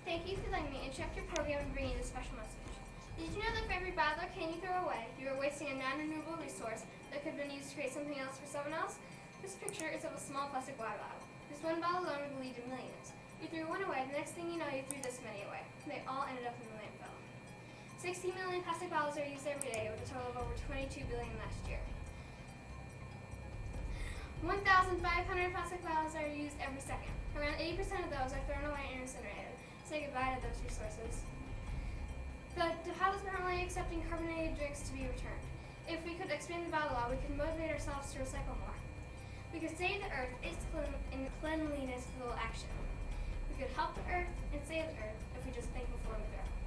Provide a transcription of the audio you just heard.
Thank you for letting me interrupt your program and bring you this special message. Did you know that for every bottle or can you throw away, you are wasting a non-renewable resource that could have been used to create something else for someone else? This picture is of a small plastic water bottle. This one bottle alone would lead to millions. You threw one away, the next thing you know, you threw this many away. They all ended up in the landfill. 60 million plastic bottles are used every day, with a total of over 22 billion last year. 1,500 plastic bottles are used every second. Around 80% of those are thrown away and incinerated. Say goodbye to those resources. The bottles are only accepting carbonated drinks to be returned. If we could expand the bottle law, we could motivate ourselves to recycle more. We could save the earth in cleanliness little action. We could help the earth and save the earth if we just think before we throw.